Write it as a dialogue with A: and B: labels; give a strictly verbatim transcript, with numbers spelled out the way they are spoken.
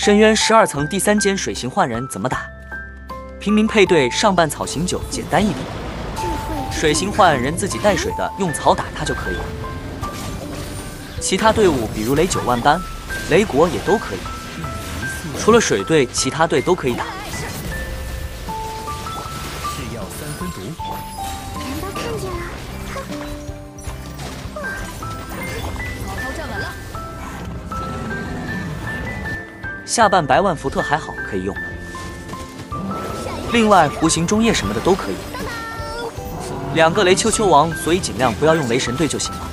A: 深渊十二层第三间水行幻人怎么打？平民配对上半草行九，简单易懂。水行幻人自己带水的，用草打他就可以了。其他队伍比如雷九万般、雷国也都可以。除了水队，其他队都可以打。
B: 是药三分毒。
C: 难道看见了？
D: 好好站稳了。
A: 下半百万伏特还好可以用。另外弧形中叶什么的都可以。两个雷丘丘王，所以尽量不要用雷神队就行了。